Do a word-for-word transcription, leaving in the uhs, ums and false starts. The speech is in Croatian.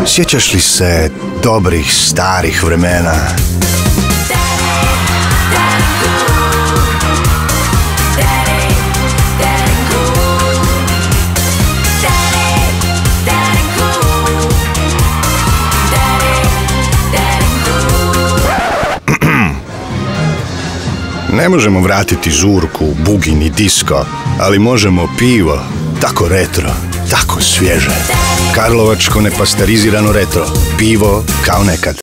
Sjećaš li se dobrih starih vremena? Ne možemo vratiti zurku, boogie ni disko, ali možemo pivo, tako retro, tako svježe. Karlovačko Nepasterizirano Retro, pivo kao nekad.